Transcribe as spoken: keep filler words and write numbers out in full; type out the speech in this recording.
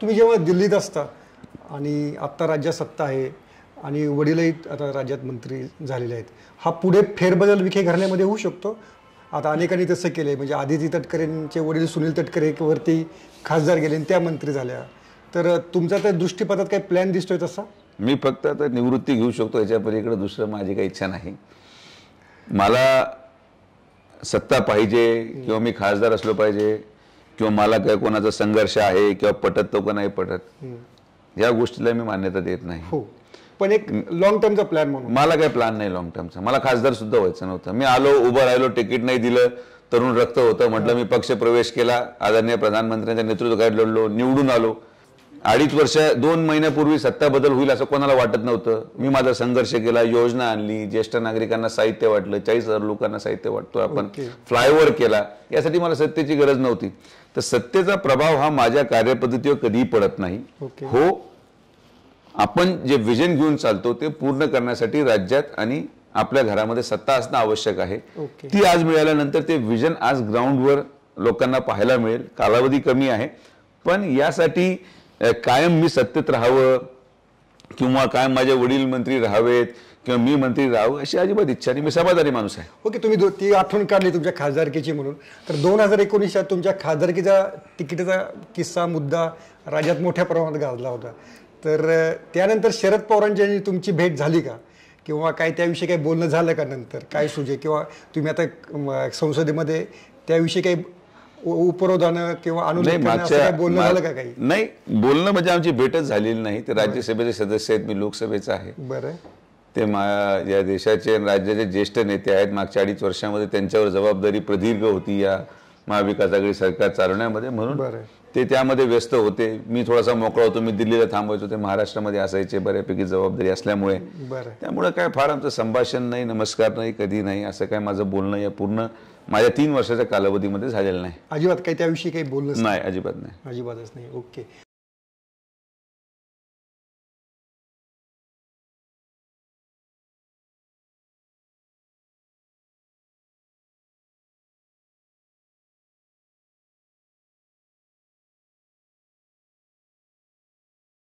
तुम्ही जेव्हा दिल्लीत असता आणि आत्ता राज्यात सत्ता आहे आणि वडीलही आता राज्यात मंत्री झालेले आहेत, हा पुढे फेरबदल विखे घराण्यामध्ये होऊ शकतो? आता अनेकांनी तसं केलं आहे, म्हणजे आदिती तटकरेंचे वडील सुनील तटकरेवरती खासदार गेले आणि त्या मंत्री झाल्या. तर तुमचा त्या दृष्टीपथात काही प्लॅन दिसतोय तसा? मी फक्त आता निवृत्ती घेऊ शकतो, याच्या पलीकडे दुसरं माझी काही इच्छा नाही. मला सत्ता पाहिजे किंवा मी खासदार असलो पाहिजे किंवा मला काय कोणाचा संघर्ष आहे किंवा पटत तो का नाही पटत, या गोष्टीला मी मान्यता देत नाही. हो, पण एक लॉंग टर्मचा प्लॅन म्हणून मला काही प्लॅन नाही लॉंग टर्मचा. मला खासदार सुद्धा व्हायचं नव्हतं. मी आलो, उभं राहिलो, तिकीट नाही दिलं, तरुण रक्त होतं, म्हटलं मी पक्ष प्रवेश केला, आदरणीय प्रधानमंत्र्यांच्या नेतृत्वाखाली लढलो, निवडून आलो. अडीच वर्ष दोन महिन्यापूर्वी सत्ता बदल होईल असं कोणाला वाटत नव्हतं. मी माझा संघर्ष केला, योजना आणली, ज्येष्ठ नागरिकांना साहित्य वाटलं, चाळीस हजार लोकांना साहित्य वाटतो आपण, फ्लायओव्हर केला. यासाठी मला सत्तेची गरज नव्हती. तर सत्तेचा प्रभाव हा माझ्या कार्यपद्धतीवर कधीही पडत नाही. हो, आपण जे विजन घेऊन चालतो ते पूर्ण करण्यासाठी राज्यात आणि आपल्या घरामध्ये सत्ता असणं आवश्यक आहे. ती आज मिळाल्यानंतर ते विजन आज ग्राउंडवर लोकांना पाहायला मिळेल. कालावधी कमी आहे, पण यासाठी कायम मी सत्तेत राहावं किंवा कायम माझे वडील मंत्री राहावेत किंवा मी मंत्री राहावं अशी अजिबात इच्छा नाही. मी समाधानी माणूस आहे. ओके, तुम्ही ती आठवण काढली तुमच्या खासदारकीची म्हणून. तर दोन हजार एकोणीसच्या तुमच्या खासदारकीचा तिकिटाचा किस्सा मुद्दा राज्यात मोठ्या प्रमाणात गाजला होता. तर त्यानंतर शरद पवारांची तुमची भेट झाली का, किंवा काय त्याविषयी काही बोलणं झालं का? नंतर काय सुजे, किंवा तुम्ही आता संसदेमध्ये त्याविषयी काही उपरोधानं किंवा अनुदान बोलणं झालं का? काही नाही, बोलणं म्हणजे आमची भेटच झालेली नाही. ते राज्यसभेचे सदस्य आहेत, मी लोकसभेचा आहे. बरं, ते या देशाचे राज्याचे ज्येष्ठ नेते आहेत. मागच्या अडीच वर्षामध्ये त्यांच्यावर जबाबदारी प्रदीर्घ होती या महाविकास आघाडी सरकार चालवण्यामध्ये, म्हणून ते त्यामध्ये व्यस्त होते. मी थोडासा मोकळा होतो, मी दिल्लीला थांबायचो, ते महाराष्ट्रामध्ये असायचे बऱ्यापैकी जबाबदारी असल्यामुळे. त्यामुळे काय फार आमचं संभाषण नाही, नमस्कार नाही, कधी नाही, असं काय माझं बोलणं या पूर्ण माझ्या तीन वर्षाच्या कालावधीमध्ये झालेलं नाही. अजिबात काही त्याविषयी काही बोलणं नाही, अजिबात नाही, अजिबातच नाही. ओके.